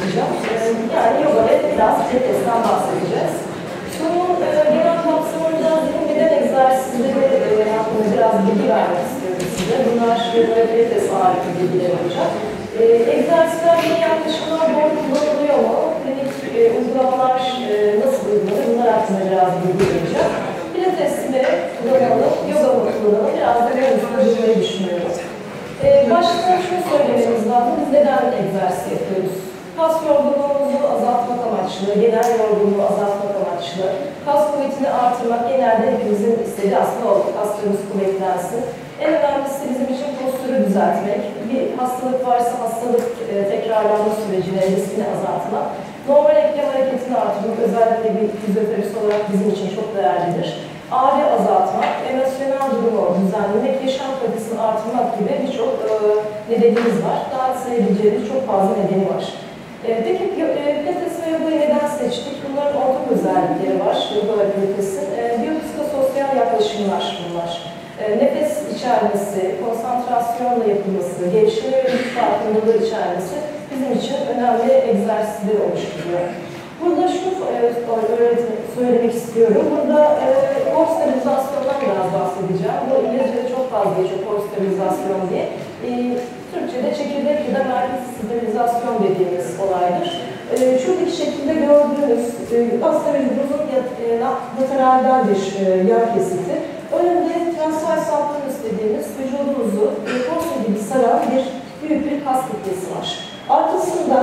anlatacağım. Yani yoga ve biraz pilates'ten bahsedeceğiz. Bunun genel kapsamında zihin beden egzersizleri hakkında biraz bilgi vermek istiyorum size. Bunlar yoga ve pilates ağırlıklı bilgiler olacak. Egzersizler ve yaklaşımlar doğru kullanılıyor mu? Klinik uygulamalar nasıl uygulanır? Bunlar hakkında biraz bilgi vereceğim. Pilates mi kullanalım, yoga mı kullanalım? Biraz da konuşmayı düşünüyorum. Başta şunu söylememiz lazım, biz neden egzersiz yapıyoruz? Kas yorgunluğumuzu azaltmak amaçlı, genel yorgunluğu azaltmak amaçlı, kas kuvvetini artırmak genelde hepimizin istediği aslında o kaslarımız kuvvetlensin. En önemlisi bizim için postürü düzeltmek, bir hastalık varsa hastalık tekrarlanma sürecini, riskini azaltmak, normal eklem hareketini artırmak özellikle bir fizyoterapist olarak bizim için çok değerlidir. Ağrı azaltmak, emosyonel durumu düzenlemek, yaşam kalitesini artırmak gibi birçok nedenimiz var. Daha sayabileceğimiz çok fazla nedeni var. Peki pilates ve yogayı neden seçtik? Bunların ortak özellikleri var. Yoga ve pilatesin. Biyopsikososyal yaklaşımlar bunlar. Nefes içermesi, konsantrasyonla yapılması, gevşeme ve güç farkındalığı içermesi bizim için önemli egzersizleri oluşturuyor. Burada şunu söylemek istiyorum. Burada kor sterilizasyondan biraz bahsedeceğim. Bu İngilizce'de çok fazla geçiyor kor sterilizasyon diye. Türkçe'de çekirdek ya da merkez sterilizasyon dediğimiz olaydır. Şuradaki şekilde gördüğünüz aslında vücudumuzun lateralden bir yer kesiti. Önünde transfer saplanus dediğimiz vücudumuzu korse gibi saran büyük bir kas kitlesi var. Arkasında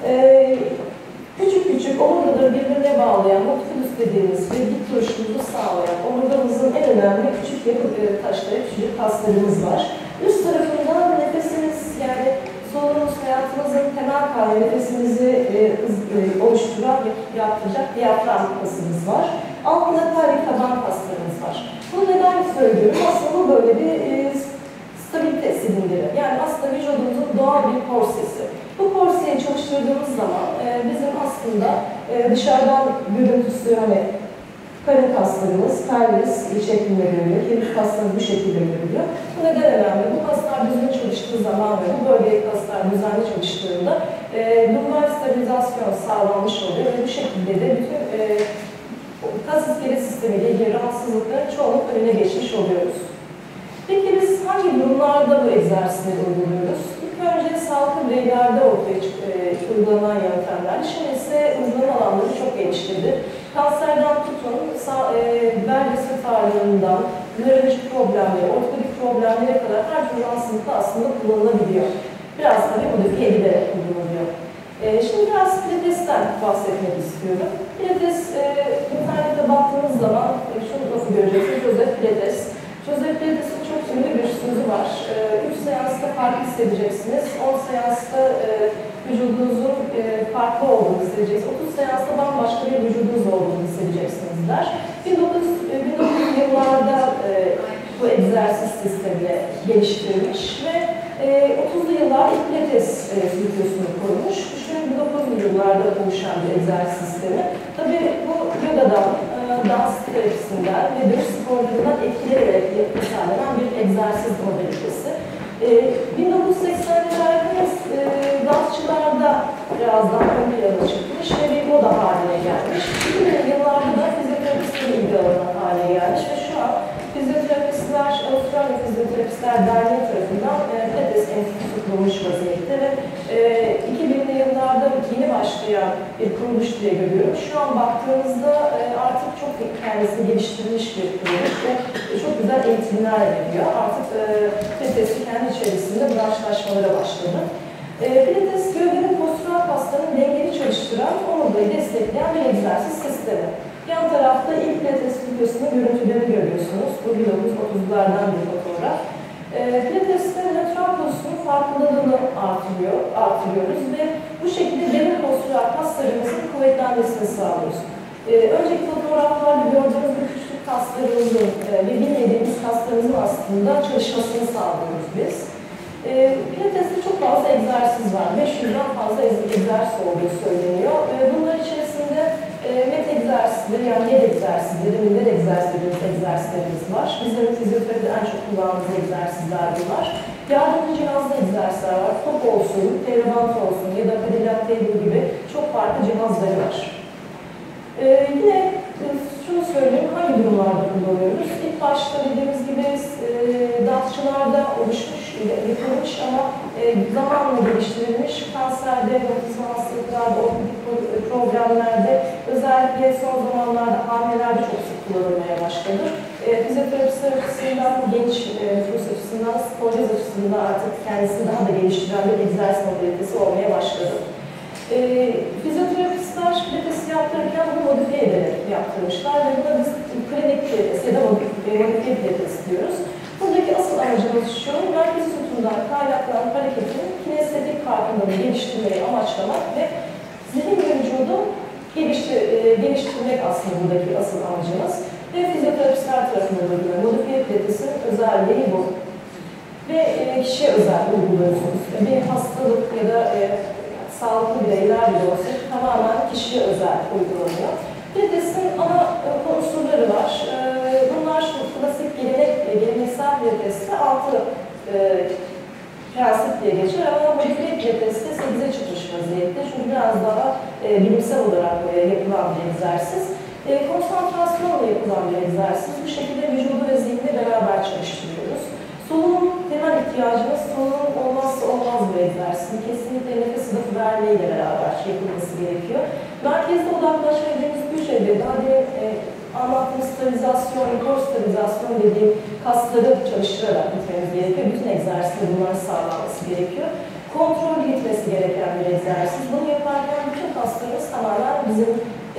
küçük küçük omurgaları birbirine bağlayan multifidus dediğimiz ve dik duruşumuzu sağlayan omurgamızın en önemli küçük yapı taşları, küçük kaslarımız var. Üst tarafında nefesimiz yani solunumuz hayatımızın temel kaynağı nefesimizi oluşturan ve yaptıracak diyafram kasımız var. Altında pelvik taban kaslarımız var. Bunu neden söylüyorum? Aslında bu böyle bir stabilite silindiri. Yani aslında vücudumuzun doğal bir korsesi. Bu korseyi çalıştırdığımız zaman bizim aslında dışarıdan görüntüsü hani karın kaslarımız, pelvis şeklinde görülüyor, kemik kaslarımız bu şekilde görülüyor. Bu neden önemli? Bu kaslar düzgün çalıştığı zaman ve bu bölgedeki kaslar düzenli çalıştığında lumbar sterilizasyon sağlanmış oluyor ve bu şekilde de bütün kas iskelet sistemiyle ilgili rahatsızlıkların çoğunluk önüne geçmiş oluyoruz. Peki biz hangi durumlarda bu egzersizleri uyguluyoruz? İlk önce sağlıklı bireylerde ortaya uygulanan yöntemler, şimdi ise uygulama alanları çok geliştirdi. Kanserden tutun, bel ve sırt ağrılarından, nörolojik problemlere, ortopedik problemlere kadar her türlü hastalıkta aslında kullanılabiliyor. Biraz tabii modifiye edilerek kullanılıyor. Şimdi biraz pilates'ten bahsetmek istiyorum. Pilates, internette baktığınız zaman şunu nasıl göreceksiniz? Joseph Pilates. Joseph Pilates'in çok ünlü bir sözü var. 3 seansta farklı hissedeceksiniz. 10 seansta vücudunuzun farklı olduğunu hissedeceksiniz. 30 seansta bambaşka bir vücudunuz olduğunu hissedeceksiniz der. 1900 yıllarda bu egzersiz sistemi geliştirilmiş ve 30'lu yıllar ilk pilates stüdyosunu kurmuş. Düşünün 1900 yıllarda oluşan bir egzersiz sistemi. Tabii bu yogadan, dans terapisinden ve dövüş sporlarından etkilenerek tasarlanan bir egzersiz modalitesi. 1980'lerde dansçılarda biraz daha ön plana çıkmış ve bir moda haline gelmiş. 2000'li yıllarda da fizyoterapistlerin ilgi alanı haline gelmiş ve şu an fizyoterapistler, Avustralya Fizyoterapistler Derneği tarafından Pilates Enstitüsü kurulmuş vaziyette ve 2000'li yıllarda yeni başlayan bir kuruluş diye görüyorum. Şu an baktığımızda artık çok kendisini geliştirilmiş bir kuruluş ve çok güzel eğitimler veriyor. Artık Pilates'i kendi içerisinde branşlaşmalara başladı. Pilates, gövdenin postural kaslarının dengeli çalıştıran, omurgayı destekleyen bir egzersiz sistemi. Yan tarafta ilk Pilates stüdyosunun görüntülerini görüyorsunuz. Bu 1930'lardan bir fotoğraf. Pilates'te nötral pozisyonun farkındalığını artırıyoruz ve bu şekilde derin postural kaslarımızın kuvvetlenmesini sağlıyoruz. Önceki fotoğraflarda gördüğünüz bu küçük kaslarımızın ve bilmediğimiz kaslarımızın aslında çalışmasını sağlıyoruz biz. Pilates'te çok fazla egzersiz var. 500'den fazla egzersiz olduğu söyleniyor. Bunlar içerisinde met egzersizleri, yani yer egzersizleri, minder egzersizlerimiz var. Bizim fizyoterapide en çok kullandığımız egzersizler bunlar. Yardımcı cihazlı egzersizler var. Top olsun, telebant olsun ya da Cadillac Table gibi cihazları var. Yine şunu söyleyeyim, hangi durumlarda kullanıyoruz? İlk başta dediğimiz gibi dansçılarda oluşmuş, yapılmış ama zamanla geliştirilmiş kanserde, otizm hastalıklarda, ortopedik problemlerde, özellikle son zamanlarda hamilelerde çok sık kullanılmaya başladı. Fizyoterapistler açısından, genç nüfus açısından, sporcu açısından artık kendisini daha da geliştiren bir egzersiz modalitesi olmaya başladı. Fizyoterapistler pilates yaptırırken bunu modifiye ederek yaptırmışlar ve buna biz klinik pilates ya da modifiye pilates diyoruz. Buradaki asıl amacımız şu, merkezi tutumdan kaynaklanan hareketin kinestetik farkındalığı geliştirmeyi amaçlamak ve zihin ve vücudu geliştirmek aslında buradaki asıl amacımız. Ve fizyoterapistler tarafından uygulanan modifiye pilatesin özelliği bu. Ve kişiye özel uyguluyorsunuz. Bir hastalık ya da sağlıklı bireyler bile olsa tamamen kişiye özel uygulanıyor. Pilatesin ana unsurları var. Bunlar klasik geleneksel pilateste 6 prensip diye geçer ama modifiye pilateste 8'e çıkmış vaziyette. Çünkü biraz daha bilimsel olarak yapılan bir egzersiz. Konsantrasyonla yapılan bir egzersiz. Bu şekilde vücudu ve zihni beraber çalıştırıyoruz. Solunum temel ihtiyacımız, solunum olmazsa olmaz bir egzersiz. Kesinlikle nefes alıp vermeyle beraber yapılması gerekiyor. Merkezde odaklaşma dediğimiz hücrede daha demin anlattığımız stabilizasyon, rekor stabilizasyon dediğim kasları çalıştırarak gitmemiz gerekiyor. Bütün egzersizde bunların sağlanması gerekiyor. Kontrollü gitmesi gereken bir egzersiz. Bunu yaparken bütün kaslarımız tamamen bizim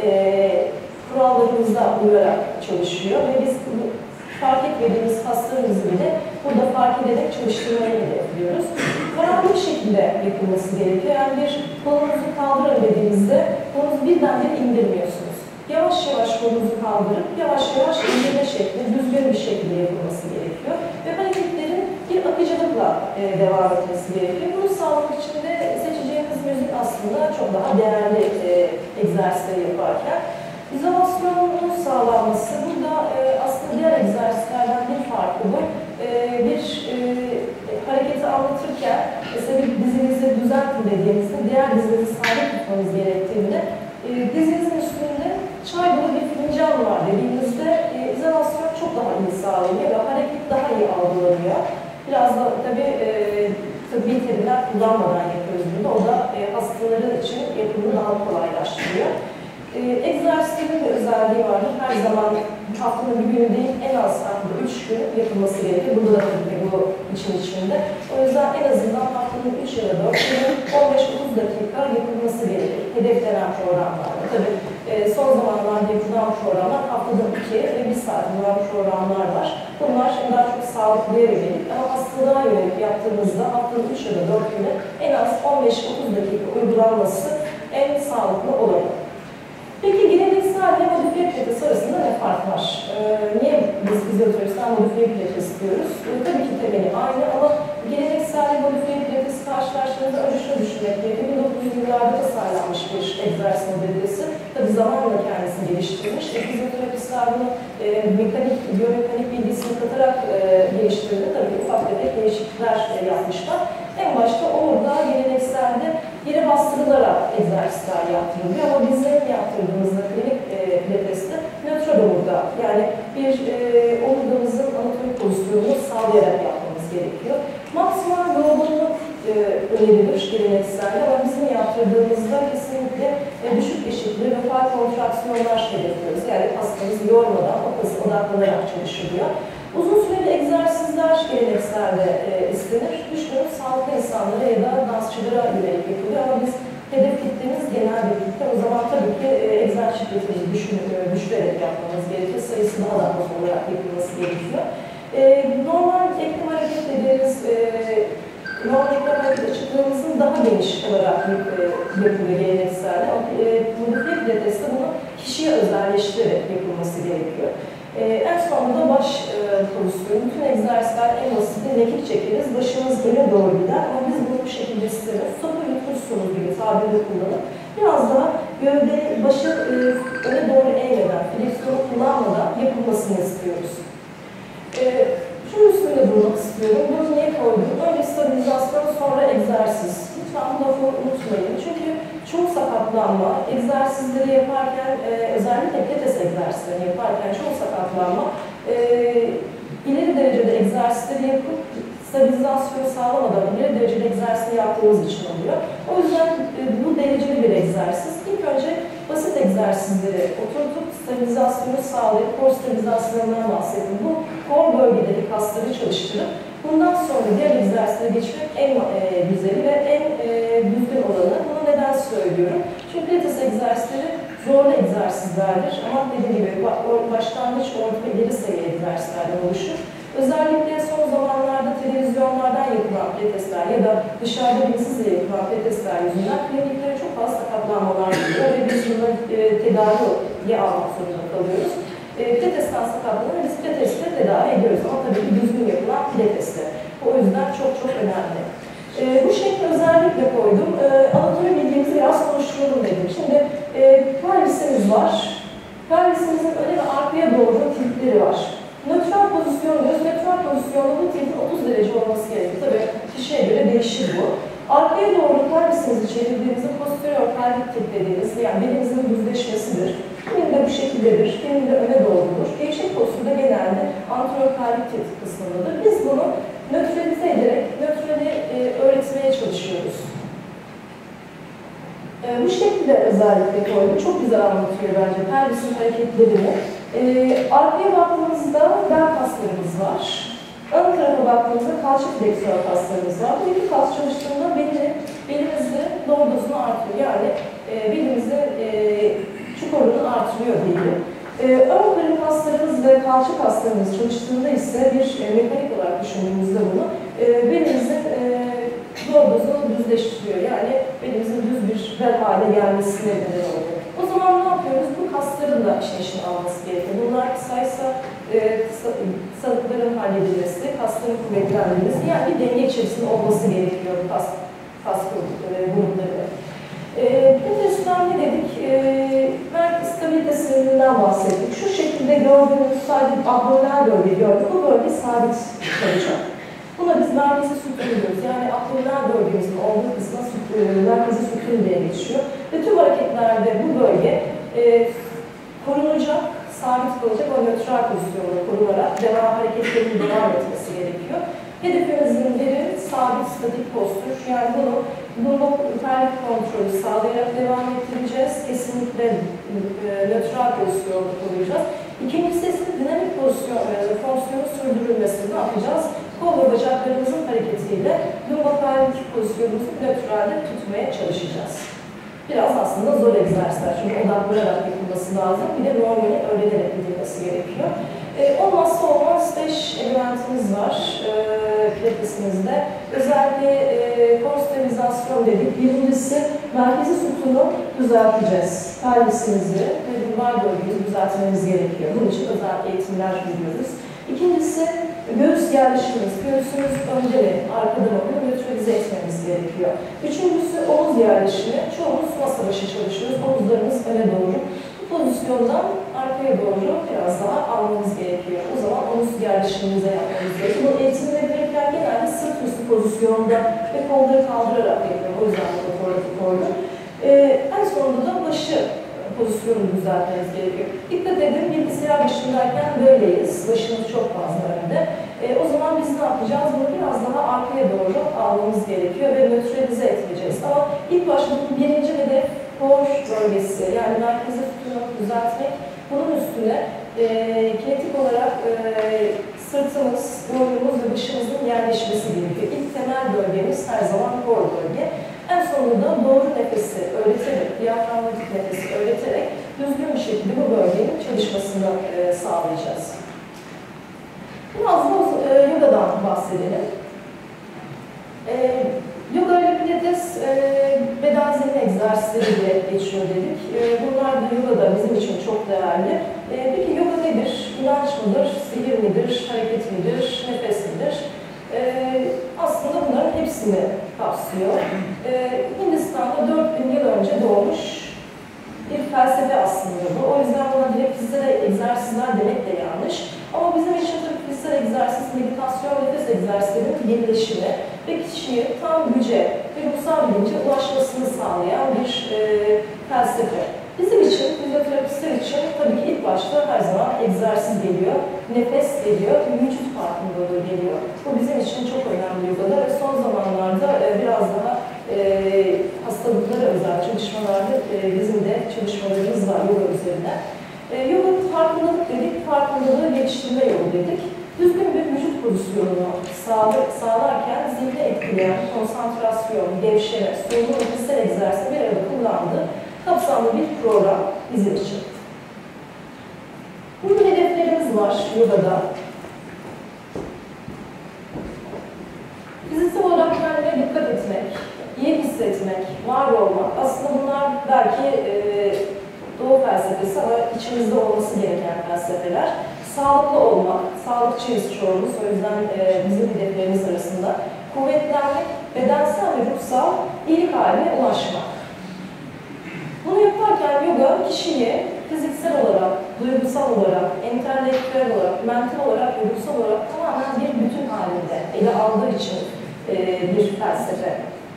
kurallarımıza uyarak çalışıyor ve biz fark etmediğimiz kaslarımızı bile burada fark ederek çalıştırmayı hedefliyoruz. Kararlı bir şekilde yapılması gerekiyor. Yani bir kolunuzu kaldırın dediğinizde kolunuzu birdenbire indirmiyorsunuz. Yavaş yavaş kolunuzu kaldırıp yavaş yavaş indirme şekli, düzgün bir şekilde yapılması gerekiyor. Ve hareketlerin bir akıcılıkla devam etmesi gerekiyor. Bunu sağlamak için de seçeceğimiz müzik aslında çok daha değerli egzersizleri yaparken. İzolasyonun sağlanması, burada aslında diğer egzersizlerden bir farkı bu. Bir hareketi anlatırken, mesela bir dizinizi düzeltin dediğimizde, diğer dizinizi sabit tutmanız gerektiğinde, dizinizin üstünde çay dolu bir fincan var dediğimizde, izolasyon çok daha iyi sağlanıyor ve hareket daha iyi algılanıyor. Biraz da tabii tıbbi terimler kullanmadan yapıyoruz bunu, o da hastaların için yapımını daha kolaylaştırıyor. Egzersizlerin de özelliği vardır. Her zaman haftanın bir günü değil, en az haftada 3 gün yapılması gerekir. Burada da tabii bu için içinde. O yüzden en azından haftanın 3 ya da 4 günü 15-30 dakika yapılması gerekir. Hedeflenen programlarda. Tabii son zamanlarda yapılan programlar haftada 2 ve 1 saat olan programlar var. Bunlar şimdi daha çok sağlıklıya yönelik ama hastalığa yönelik yaptığımızda haftanın 3 ya da 4 günü en az 15-30 dakika uygulanması en sağlıklı olanı. Peki geleneksel ile modifiye pilates arasında ne fark var? Niye biz fizyoterapistler modifiye pilates diyoruz? Tabii ki temeli aynı ama geleneksel ile modifiye pilates karşılaştığında önce şunu düşünmek gerekiyor. 1900'lü yıllarda tasarlanmış bir egzersiz modalitesi. Tabii zamanla kendisini geliştirilmiş. Fizyoterapistler bunu biyomekanik bilgisini katarak geliştirdi. Tabii ufak tefek değişiklikler yapmışlar. En başta orada gelenekselde yere bastırılarak egzersizler yaptırılıyor ama bizim yaptırdığımızda klinik pilateste nötral omurga, yani bir omurgamızın anatomik pozisyonunu sağlayarak yapmamız gerekiyor. Maksimal yorgunluk önerilir gelenekselde ama bizim yaptırdığımızda kesinlikle düşük eşikli ve faal kontraksiyonlar hedefliyoruz. Yani hastamızı yormadan o kısma odaklanarak çalışılıyor. Uzun süreli egzersizler gelenekselde istenir. Düşünün sağlıklı insanlara ya da dansçılara yönelik yapılıyor ama biz hedef kitlemiz genel bir kitle. O zaman tabii ki egzersiz şiddetini düşürerek yapmamız gerekiyor. Sayısı daha da az olarak yapılması gerekiyor. Normal eklem hareket dediğimiz normal eklem hareket açıklığımızın daha geniş olarak yapılıyor gelenekselde. Modifiye pilateste bunu kişiye özelleştirerek yapılması gerekiyor. En sonunda baş pozisyonu, bütün egzersizler en basiti mekik çekeriz, başımız öne doğru gider ama biz bunu bu şekilde istemiyoruz. Topu yutursunuz gibi tabiri kullanıp biraz daha gövde, başı öne doğru eğmeden, fleksiyonu kullanmadan yapılmasını istiyoruz. Şunun üstünde durmak istiyorum. Bunu niye koydum? Önce stabilizasyon, sonra egzersiz. Lütfen bu lafı unutmayın. Çünkü çok sakat sakatlanma, egzersizleri yaparken, özellikle pilates egzersizlerini yaparken çok sakatlanma, ileri derecede egzersizleri yapıp stabilizasyonu sağlamadan ileri derecede egzersizi yaptığımız için oluyor. O yüzden bu dereceli bir egzersiz. İlk önce basit egzersizleri oturtup stabilizasyonu sağlayıp kor stabilizasyonundan bahsettim. Bu kor bölgedeki kasları çalıştırıp bundan sonra diğer egzersizlere geçmek en güzeli ve en düzgün olanı. Bunu neden söylüyorum? Çünkü pilates egzersizleri zorlu egzersizlerdir. Ama dediğim gibi başlangıç, orta ve ileri seviye egzersizlerden oluşur. Özellikle son zamanlarda televizyonlardan yapılan pilatesler ya da dışarıda bilinçsizce yapılan pilatesler yüzünden kliniklere çok fazla sakatlanmalar geliyor ve biz bunları tedaviye almak zorunda kalıyoruz. Pilatesten sakatlanır, biz pilatesle tedavi ediyoruz ama tabii ki düzgün yapılan pilatesle. O yüzden çok çok önemli. Bu şekli özellikle koydum. Anatomi bilgimizi biraz konuşturalım dedim. Şimdi pelvisimiz var. Pelvisimizin öne ve arkaya doğru tipleri var. Nötral pozisyon diyoruz. Nötral pozisyonda bu tipin 30 derece olması gerekiyor. Tabii kişiye göre değişir bu. Arkaya doğru pelvisimizi çevirdiğimizde posterior pelvik tip dediğimiz, yani belimizin düzleşmesidir. Kiminde bu şekildedir, kiminde öne doğrudur. Gevşek postürde genelde anterior pelvik tip kısmındadır. Biz bunu nötralize ederek nötrali öğretmeye çalışıyoruz. Bu şekilde özellikle koydum. Çok güzel anlatıyor bence pelvisin hareketlerini. Arkaya baktığımızda bel kaslarımız var. Ön tarafa baktığımızda kalça fleksör kaslarımız var. Bu iki kas çalıştığında belimizde lordozunu artırıyor. Yani belimizde çukurunu artırıyor diyelim. Ön karın kaslarımız ve kalça kaslarımız çalıştığında ise bir mekanik olarak düşündüğümüzde bunu belimizin lordozunu düzleştiriyor. Yani belimizin düz bir bel hale gelmesine neden oluyor. O zaman ne yapıyoruz? Bu kasların da işini alması gerekiyor. Bunlar kısaysa kısalıkların halledilmesi, kasların kuvvetlendirilmesi, yani bir denge içerisinde olması gerekiyor bu kas grupları. Pilates'ten ne dedik? Merkez stabilitesinden bahsettik. Şu şekilde gördüğünüz sadece abdominal bölge gördük. Bu bölge sabit kalacak. Buna biz merkezi sütun diyoruz. Yani abdominal bölgemizin olduğu kısma merkezi sütun diye geçiyor. Ve tüm hareketlerde bu bölge korunacak, sabit kalacak o nötral pozisyonda korunarak hareketlerin devam etmesi gerekiyor. Hedefimizin biri sabit, statik postür. Yani bunu pelvik kontrolü sağlayarak devam ettireceğiz. Kesinlikle nötral pozisyonda koruyacağız. İkincisi ise dinamik fonksiyonu sürdürülmesini ne yapacağız? Kol ve bacaklarımızın hareketiyle lumbopelvik pozisyonumuzu nötralde tutmaya çalışacağız. Biraz aslında zor egzersizler çünkü odaklanarak yapılması lazım. Bir de normali öğrenerek yapılması gerekiyor. Olmazsa olmaz 5 elementimiz var pilatesimizde. Özellikle konstabilizasyon dedik. Birincisi merkezi sütunu düzelteceğiz. Pelvisimizi ve lumbar bölgeyi düzeltmemiz gerekiyor. Bunun için özel eğitimler veriyoruz. İkincisi göğüs yerleşimimiz. Göğsümüz önde mi, arkada mı bunu nötralize etmemiz gerekiyor. Üçüncüsü omuz yerleşimi. Çoğumuz masa başı çalışıyoruz. Omuzlarımız öne doğru. Bu pozisyondan arkaya doğru biraz daha almamız gerekiyor. O zaman omuz yerleşimimize yapmamız gerekiyor. Bu eğitimleri verirken genelde sırt üstü pozisyonda ve kolları kaldırarak yapıyorum. O yüzden bu fotoğrafı koydum. En sonunda da başı pozisyonunu düzeltmeniz gerekiyor. Dikkat edin, bilgisayar başındayken böyleyiz. Başımız çok fazla önde. O zaman biz ne yapacağız? Bunu biraz daha arkaya doğru almamız gerekiyor ve nötralize etmeyeceğiz. Ama ilk başta birinci hedef kor bölgesi, yani merkezi sütunu düzeltmek. Bunun üstüne kinetik olarak sırtımız, boynumuz ve başımızın yerleşmesi gerekiyor. İlk temel bölgemiz her zaman kor bölge. En sonunda doğru nefesi öğreterek, diyaframmatik nefesi öğreterek düzgün bir şekilde bu bölgenin çalışmasını sağlayacağız. Biraz da yogadan bahsedelim. Yoga ile pilates beden zemin egzersizleri diye geçiyor dedik. Bunlar da yogada bizim için çok değerli. Peki yoga nedir? İnanç mıdır? Sihir midir? Hareket midir? Nefes midir? Aslında bunların hepsini kapsıyor. Hindistan'da 4000 yıl önce doğmuş bir felsefe aslında bu. O yüzden buna direkt fiziksel egzersizler demek de yanlış. Ama bizim için tabii fiziksel egzersiz, meditasyon, nefes egzersizlerinin birleşimi ve kişiyi tam güce ve ruhsal bilince ulaşmasını sağlayan bir felsefe. Bizim için, fizyoterapistler için tabii ki ilk başta her zaman egzersiz geliyor, nefes geliyor, vücut farkındalığı geliyor. Bu bizim için çok önemli yogada ve son zamanlarda biraz daha hastalıklara özel çalışmalarda bizim de çalışmalarımız var yoga üzerine. Yoga farkındalık dedik, farkındalığı geliştirme yolu dedik. Düzgün bir vücut pozisyonunu sağlarken zihni etkileyen konsantrasyon, gevşeme, solunum ve fiziksel egzersizi bir arada kullandığı kapsamlı bir program bizim için. Burada hedeflerimiz var yogada. Fiziksel olarak kendine dikkat etmek, iyi hissetmek, var olmak. Aslında bunlar belki Doğu felsefesi ama içimizde olması gereken felsefeler. Sağlıklı olmak, sağlıkçıyız çoğumuz, o yüzden bizim hedeflerimiz arasında. Kuvvetlenmek, bedensel ve ruhsal iyilik haline ulaşmak. Bunu yaparken yoga kişiyi fiziksel olarak, duygusal olarak, entelektüel olarak, mental olarak ve ruhsal olarak tamamen bir bütün halinde ele aldığı için bir felsefe.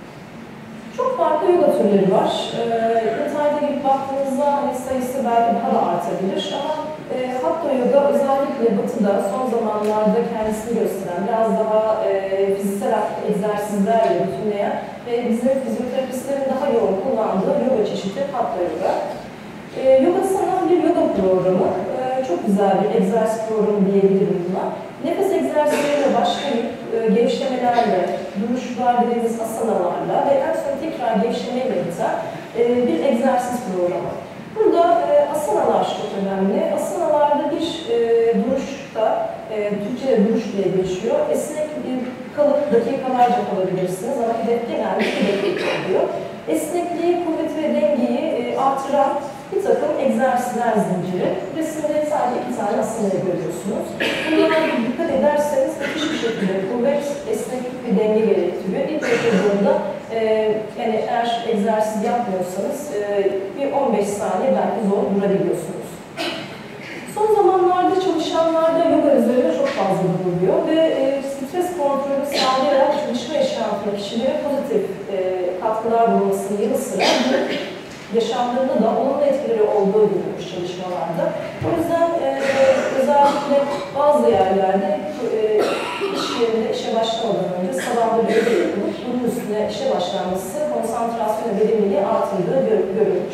Çok farklı yoga türleri var. İnternete girip baktığınızda sayısı belki daha da artabilir ama Hatha yoga özellikle Batı'da son zamanlarda kendisini gösteren, biraz daha fiziksel egzersizlerle bütünleyen ve bizim fizyoterapistlerin daha yoğun kullandığı yoga çeşidi Hatha yoga. Yoga sana bir yoga programı, çok güzel bir egzersiz programı diyebilirim buna. Nefes egzersizleriyle başlayıp gevşemelerle, duruşlar dediğimiz asanalarla ve en son tekrar gevşemeyle biten bir egzersiz programı. Burada asanalar çok önemli. Asanalarda bir duruşta, Türkçe'de duruş diye geçiyor. Esnek bir kalıp dakikalarca kalabilirsiniz ama hedef genelde 2 dakika oluyor. Esnekliği, kuvveti ve dengeyi artıran bir takım egzersizler zinciri. Resimde sadece 2 tane asanayı görüyorsunuz. Bunlara dikkat ederseniz hiçbir şekilde kuvvet, esneklik ve denge gerektiriyor. İlk yapıldığında yani eğer egzersiz yapmıyorsanız bir 15 saniye belki zor durabiliyorsunuz. Son zamanlarda çalışanlarda yoga üzerine çok fazla duruluyor ve stres kontrolü sağlayarak çalışma yaşantına kişilere pozitif katkılar bulunmasının yanı sıra yaşamlarında da olumlu etkileri olduğu görülmüş çalışmalarda. O yüzden özellikle bazı yerlerde iş yerinde işe başlamadan önce sabahları yoga yapılıp bunun üstüne işe başlanması konsantrasyon ve verimliliği artırdığı görülmüş.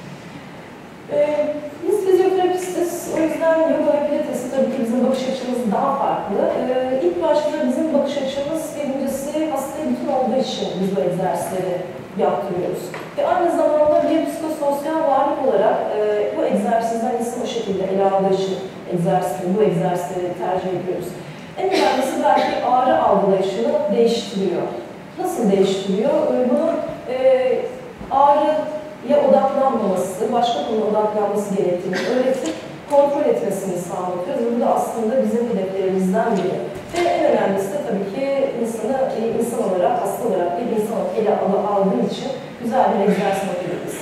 Biz fizyoterapistiz, o yüzden yoga ve pilatesi tabii ki bizim bakış açımız daha farklı. İlk başta bizim bakış açımız birincisi hastaya bütün olduğu için biz bu egzersizleri yaptırıyoruz. Ve aynı zamanda bir psikososyal varlık olarak bu egzersizden insan o şekilde ele aldığı için bu egzersizleri tercih ediyoruz. En önemlisi belki ağrı algılayışını değiştiriyor. Nasıl değiştiriyor? Bunu ağrıya odaklanmaması, başka konuya odaklanması gerektiğini öğretip kontrol etmesini sağlıyoruz. Bu da aslında bizim hedeflerimizden biri. Ve en önemlisi de tabii ki insanı insan olarak, hasta olarak bir insan ele aldığı için güzel bir egzersiz makinesi.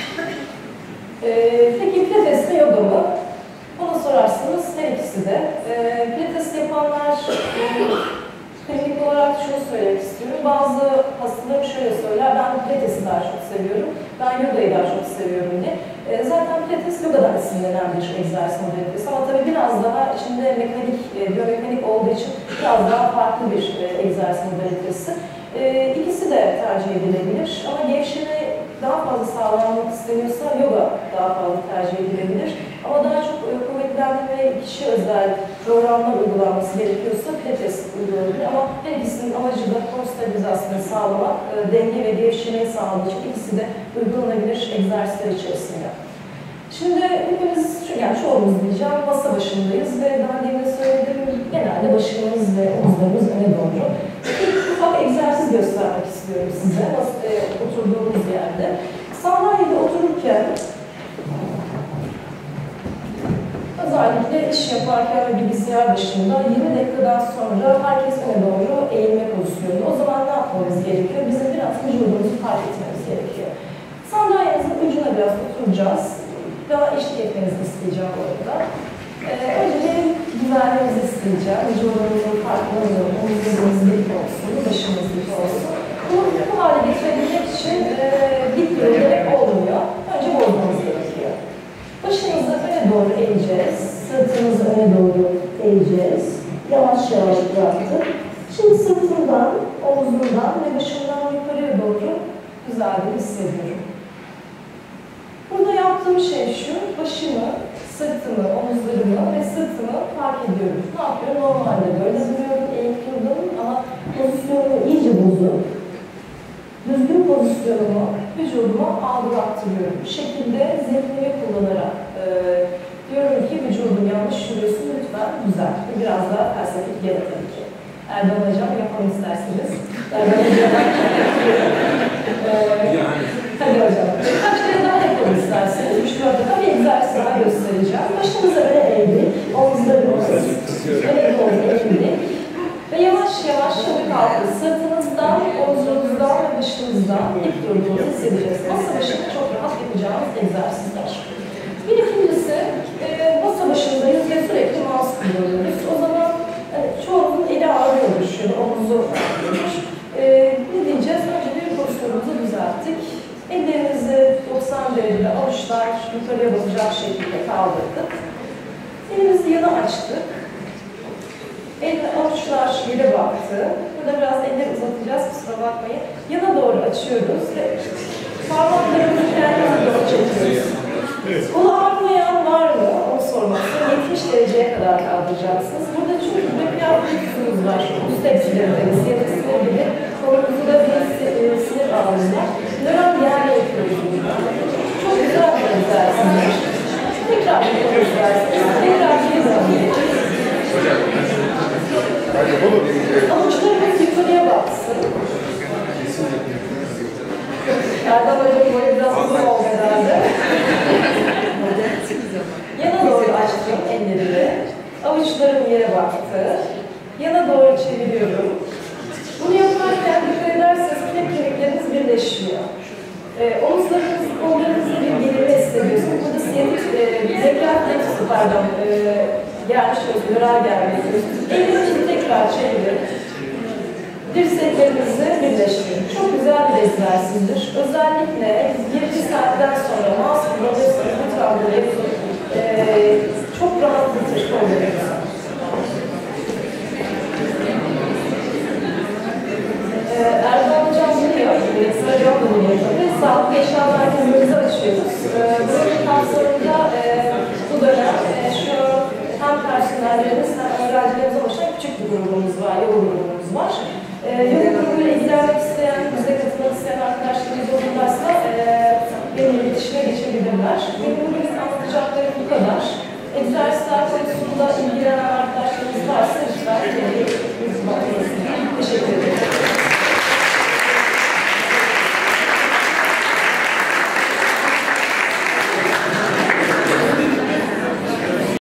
Peki pilates mi yoga mı? Bana sorarsanız her ikisi de. Pilates yapanlar klinik olarak şunu söylemek istiyorum. Bazı hastalarım şöyle söyler, ben pilatesi daha çok seviyorum, ben yogayı daha çok seviyorum diye. Zaten pilates yogadan esinlenen bir egzersiz modalitesi ama tabii biraz daha içinde biyomekanik olduğu için biraz daha farklı bir egzersiz modalitesi. İkisi de tercih edilebilir ama gevşeme daha fazla sağlanmak isteniyorsa yoga daha fazla tercih edilebilir. Ama daha çok kuvvetlendirme ve kişi özel programlar uygulanması gerekiyorsa pilates uygulanabilir. Ama her ikisinin amacı da konstabilizasyonu sağlamak, denge ve gevşemeyi sağlamak için ikisi de uygulanabilir egzersizler içerisinde. Şimdi hepimiz, yani çoğumuz diyeceğim, masa başındayız ve daha demin söylediğim genelde başımız ve omuzlarımız öne doğru. Bir ufak egzersiz göstermek istiyorum size, oturduğumuz yerde. Sandalyede otururken, özellikle iş yaparken ve bilgisayar başında 20 dakikadan sonra herkes öne doğru eğilme pozisyonunda. O zaman ne yapmamız gerekiyor? Bizim biraz vücudumuzu fark etmemiz gerekiyor. Sandalyemizin ucuna biraz oturacağız. Daha eşlik etmenizi isteyeceğim bu arada. Önce benim güvenliğinizi isteyeceğim. Vücudumuzun farkındalığını, omuzlarımız dik olsun, başımız dik olsun. Bu hale getirebilmek için dik yürüyerek olmuyor. Önce yavaş yavaş bıraktık. Şimdi sırtımdan, omzumdan ve başımdan yukarıya doğru güzel bir hissediyorum. Burada yaptığım şey şu, başımı, sırtımı, omuzlarımı ve sırtımı fark ediyorum. Ne yapıyorum? Normalde böyle duruyorum, eğik durdum ama pozisyonumu iyice bozup, düzgün pozisyonumu vücuduma algılattırıyorum. Bu şekilde zihnimi kullanarak diyorum ki vücudum yanlış yürüyorsun, lütfen düzelt. Biraz daha felsefik gene tabii ki. Erdem Hocam yapalım isterseniz. Erdem Hocam. Hadi hocam. Birkaç kere daha yapalım isterseniz. Şu anda bir egzersiz daha göstereceğim. Başımıza öne eğdik. Omuzlarımız öne doğru eğildik. Ve yavaş yavaş şöyle kalktı. Sırtınızdan, omuzunuzdan ve başınızdan dik durduğunuzu hissedeceğiz. Masa başında çok rahat yapacağımız egzersizler. Bir ikincisi, masa başındayız ve sürekli mouse kullanıyoruz. O zaman çoğunun eli ağrıyordur, şöyle omuzu ağrıyordur. Ne diyeceğiz? Önce bir pozisyonumuzu düzelttik. Ellerimizi 90 derecede avuçlar yukarıya bakacak şekilde kaldırdık. Elimizi yana açtık. Avuçlar yere baktı. Burada biraz elleri uzatacağız, kusura bakmayın. Yana doğru açıyoruz ve parmaklarımızı kendimize doğru çekiyoruz. Kolu ağrımayan var mı? Onu sormak istiyorum. 70 dereceye kadar kaldıracaksınız. Burada çünkü bir yapmışsınız var. Üst eksilerinde, sinir gibi. Kolumuzda bir sinir ağrısı var. Nöral yerle yapıyoruz. Çok güzel bir egzersiz. Tekrar bir egzersiz. Tekrar bir egzersiz. Avuçlarımız yukarıya baksın. Erdem Hocam böyle biraz uzun oldu herhalde. Yana doğru açtım ellerimi. Avuçlarım yere baktı. Yana doğru çeviriyorum. Bunu yaparken dikkat ederseniz bilek kemikleriniz birleşiyor. Omuzlarınız, kollarınızda bir gerilme hissediyorsunuz. Burada siyatik, zekrar plexusu pardon, gelmiş olsun, nöral gelmiş olsun. Ellerinizi tekrar çevirin. Dirseklerinizi birleştirin. Çok güzel bir egzersizdir. Özellikle 20 saatten sonra mouse kullanırsanız lütfen bunu yapın. Çok rahatlatır kollarınızı. Erdem Hocam biliyor, Sıracam da biliyor tabii. Sağlık Eşya Merkezimizi açıyoruz. Bunun kapsamında bu dönem şu hem personellerimiz hem öğrencilerimize oluşan küçük bir grubumuz var, yoga grubumuz var. Yoga grubuyla ilgilenmek isteyen, bize katılmak isteyen arkadaşlarımız olurlarsa benimle iletişime geçebilirler. Benim bugün anlatacaklarım bu kadar. Egzersizler konusunda ilgilenen arkadaşlarımız varsa lütfen